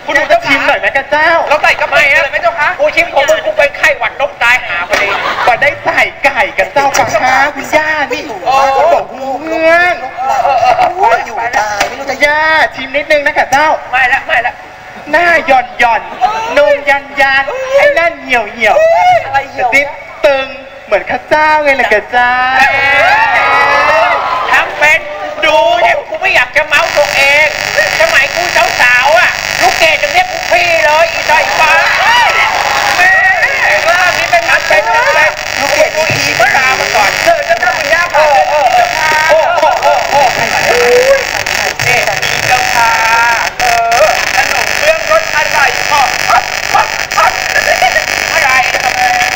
คุณหนูจะชิมหน่อยไหมกระเจ้าเราใส่กระเพาะเลยไหมเจ้าคะกูชิมของมึงกูเป็นไข้หวัดนกตายหาพอดีก็ได้ใส่ไก่กระเจ้าปะคะคุณย่านี่บอกเพื่อนอยู่ตายไม่รู้จะย่าชิมนิดนึงนะกระเจ้าไม่ละหน้าหย่อนนมยันไอ้นั่นเหี่ยวติดตึงเหมือนข้าเจ้าไงล่ะกระเจ้าทั้งเป็นดูเนี่ยกูไม่อยากจะเมาตัวเองสมัยกูสาวๆอ่ะลูกเกดจะเรียกกูพี่เลยอีดอยฟ้าแม่ล่านี้เป็นนักเป็นนักเลยลูกเกดกูอีเมื่อรามาก่อนเจอจะทำมันยากโอ้นี่เจ้าค่ะขนมเบื้องรสอร่อยพออะไรทำขนม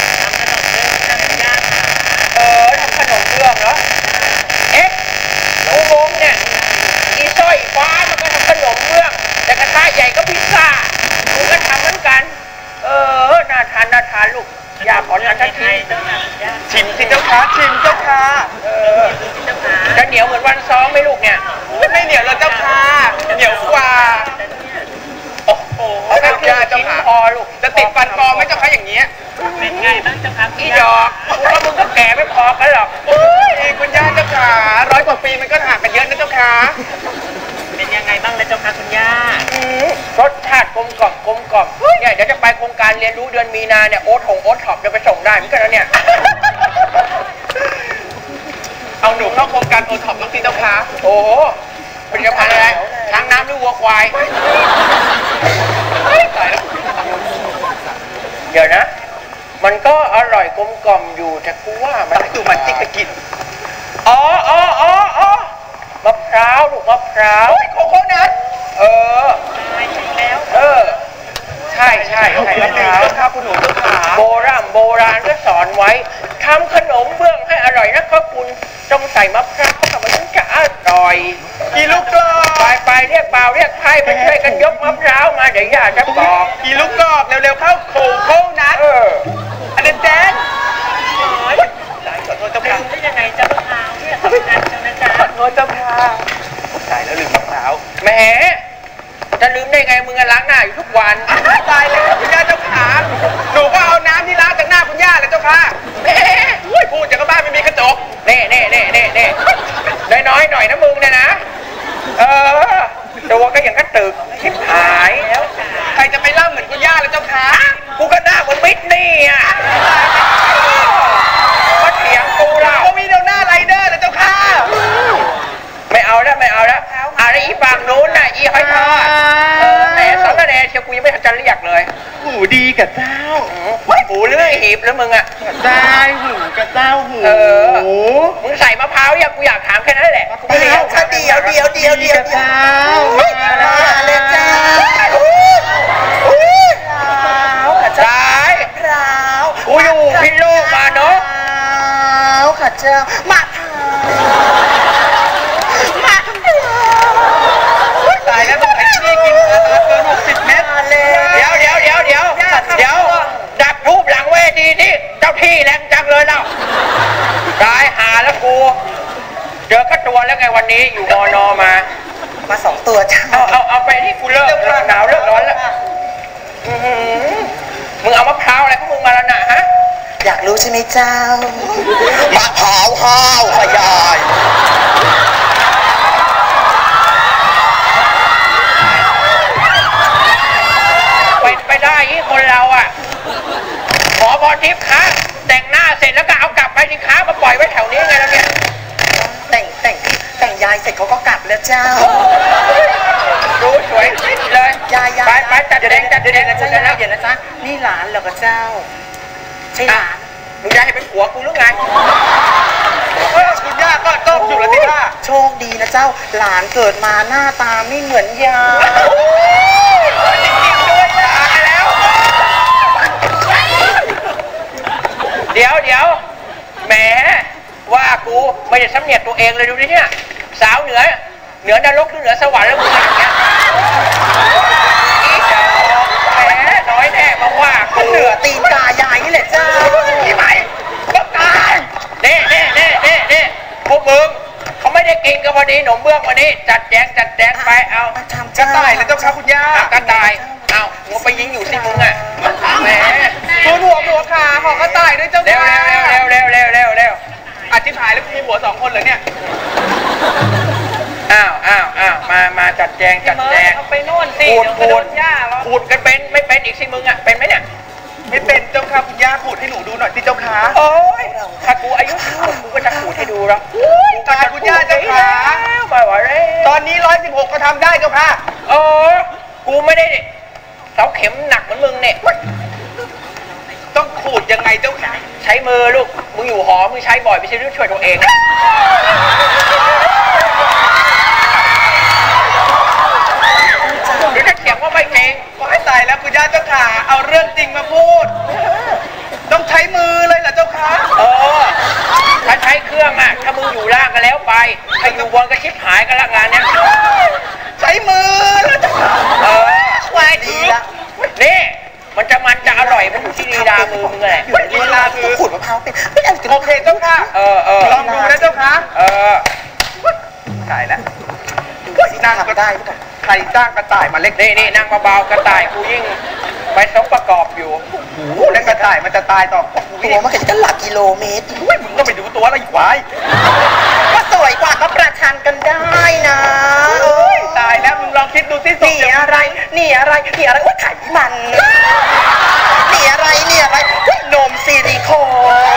เบื้องเนาะอุโมงค์เนี่ยอีสร้อยฟ้ามันก็ทำขนมเบื้องแต่กระทะใหญ่ก็พิซซ่ามันก็ทำเหมือนกันน่าทานลูกอยากขอทานทันทีชิมสิเจ้าค่ะชิมเจ้าค่ะจะเหนียวเหมือนวันซ้อมไหมลูกเนี่ยไม่เหนียวแล้วเจ้าค่ะเหนียวกว่าโอ้โหเจ้าค่ะเจ้าค่ะพอลูกจะติดฟันปลอมไหมเจ้าค่ะอย่างเงี้ยเป็นไงบ้างเจ้าค่ะอีดอกเพราะมึงก็แก่ไม่พอกันหรอกคุณย่าเจ้าค่ะ100 กว่าปีมันก็ห่างกันเยอะนะเจ้าค่ะเป็นยังไงบ้างเลยเจ้าค่ะคุณย่ารสชาติกลมกล่อมเนี่ยเดี๋ยวจะไปโครงการเรียนรู้เดือนมีนาเนี่ยโอ๊ตท็อปจะไปส่งได้เหมือนกันนะเนี่ยเอาหนูเข้าโครงการโอ๊ตท็อปบ้างสิเจ้าค่ะโอ้โหผลิตภัณฑ์อะไรช้างน้ำหรือวัวควายตายแล้วเดี๋ยวนะมันก็อร่อยกลมกล่อมอยู่แต่กูว่ามันคือมันจิ๊กกินมะพร้าวลูกมะพร้าวโคโคนัทใช่มะพร้าวข้าวคุณหนูเจ้าขาโบราณก็สอนไว้ทำขนมเบื้องให้อร่อยนะครับคุณต้องใส่มะพร้าวเข้ามามันถึงจะอร่อยกี่ลูกกรอกไปเรียกบ่าวเรียกไพ่มาช่วยกันยกมะพร้าวมาเดี๋ยวย่าจะบอกกี่ลูกกรอกเร็วๆเข้าโคนัทอันนั้นแดนขอโทษเจ้าค่ะได้ยังไงเจ้ามะพร้าวเนี่ยสำคัญจังนะจ๊ะขอโทษเจ้าค่ะตายแล้วลืมมะพร้าวแหมจะลืมได้ไงมึงล้างหน้าอยู่ทุกวันตายแล้วคุณย่าเจ้าขาหนูก็เอาน้ำที่ล้างจากหน้าคุณย่าเลยเจ้าค่ะพูดจากบ้านไม่มีกระจกเน่น้อยหน่อยนะมึงเนี่ยนะตัวก็อย่างกระตึกชิบหายแล้วใครจะไปล่ำเหมือนคุณย่าเลยเจ้าขากูก็หน้าเหมือนมิดนี่อ่ะก็เถียงกูเราก็มีเดาหน้าไรเดอร์เลยเจ้าค่ะไม่เอาแล้วอะไรอีฝั่งนู้นน่ะอีหอยทอดแต่สองกระเดชเชียวกูยังไม่ทันจะเรียกเลยหูดีกับเจ้าหูเลื่อยหีบแล้วมึงอ่ะได้หูกับเจ้าหูมึงใส่มะพร้าวยังกูอยากถามแค่นั้นแหละเดี๋ยวเจ้ามาเลยเจ้าสายกูอยู่พิโลกมาเนาะค่ะเจ้ามาตายแล้วต้องไปที่กินเกิน60 เมตรเดี๋ยวดับรูปหลังเวทีที่เจ้าที่แรงจังเลยแล้วตายหาแล้วกูเจอก็ตัวแล้วไงวันนี้อยู่มน.มา 2 ตัวจ้าเอาไปที่กูเลิกหนาวเลิกร้อนแล้วมึงเอามะพร้าวอะไรพวกมึงมาแล้วนะฮะอยากรู้ใช่ไหมเจ้ามะพร้าวห้าวขยายไปได้ที่คนเราอ่ะขอพรทิพย์ค้าแต่งหน้าเสร็จแล้วก็เอากลับไปที่ค้ามาปล่อยไว้แถวนี้ไงแล้วเนี่ยแต่งยายเสร็จเขาก็กลับแล้วเจ้ารู้สวยเลยไปจัดเด็กเดี๋ยวนะจ๊ะนี่หลานเหรอกับเจ้าใช่หลานมึงจะให้เป็นผัวกูหรือไงคุณย่าก็ต้มอยู่แล้วที่ย่าโชคดีนะเจ้าหลานเกิดมาหน้าตาไม่เหมือนยาจริงๆด้วยตายแล้วเดี๋ยวแหมว่ากูไม่ได้สำเนียกตัวเองเลยดูดิเนี่ยสาวเหนือนรกหรือเหนือสวรรค์แล้วมึงอย่างเงี้ยแหมน้อยแน่มาว่ากูเหนือตีนกายายนี่แหละเจ้าที่ไหนก็ตายเน่พวกมึงเขาไม่ได้กินริงๆก็พอดีหนมเบื้องวันนี้จัดแจงไปเอากระต่ายเลยเจ้าค่ะคุณย่ากระต่ายเอาหัวไปยิงอยู่ที่มึงอ่ะแหมตัวหัวขาของกระต่ายด้วยเจ้าเร็วค่ะเร็วอธิบายแล้วมีหัว2 คนเหรอเนี่ยอ้าวมาจัดแจงเอาไปโน่นสิพูดย่าหรอพูดกันเป็นไม่เป็นอีกสิมึงอ่ะเป็นไหมเนี่ยไม่เป็นเจ้าค่ะคุณย่าขูดให้หนูดูหน่อยสิเจ้าค่ะโอ้ยถ้ากูอายุ10 กูก็จะขูดให้ดูแล้วตายคุณย่าเจ้าค่ะไปวะเร่ตอนนี้116ก็ทำได้เจ้าค่ะโอ้กูไม่ได้เสาเข็มหนักเหมือนมึงเนี่ยต้องขูดยังไงเจ้าค่ะใช้มือลูกมึงอยู่หอมึงใช้บ่อยไม่ใช่เรื่องช่วยตัวเองเดี๋ยวจะเถียงว่าไม่เก่งก็ให้ตายแล้วคุณย่าเจ้าค่ะเอาเรื่องจริงมาพูด ต้องใช้มือเลยเหรอเจ้าค่ะถ้าใช้เครื่องอ่ะถ้ามึงอยู่ล่างกันแล้วไปถ้าอยู่บนก็ชิบหายกันละงานเนี้ยใช้มือแล้วเจ้าค่ะวายดีละนี่มันจะอร่อยมันอยู่ที่ลีลามือมึงแหละอยู่ในเวลาคือขูดมะพร้าวเป็นไม่เอาโอเคเจ้าค่ะลองดูนะเจ้าค่ะตายแล้วนั่งทำได้หรือเปล่าใครจ้างกระต่ายมาเล็กนี่นั่งเบาๆกระต่ายกูยิ่งไปสมประกอบอยู่แล้วกระต่ายมันจะตายต่อตัวมันก็จะหลักกิโลเมตรอุ้ยมึงก็ไปดูตัวอะไรอีกวายก็สวยกว่าก็ประชันกันได้นะเอ้ยตายแล้วมึงลองคิดดูสินี่อะไรว่าไขมันนี่อะไรอุ๊ยนมซิลิโคน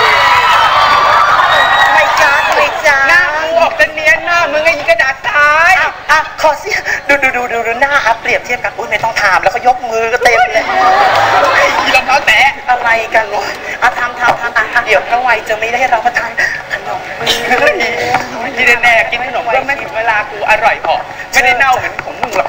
ไม่จ้าหน้ามึงออกจะเนียนหน้ามึงไอ้กระดาษทรายขอสิดูหน้าเปรียบเทียบกันอุ้ยไม่ต้องถามแล้วก็ยกมือก็เต็มเลยไอ้รองเท้าแตะอะไรกันวะทำเดี๋ยวพระวัยจะไม่ได้รับประทานขนมที่แน่ๆกินขนมเพื่อไม่ถึงเวลากูอร่อยพอไม่ได้เน่าเหมือนของมึงหรอก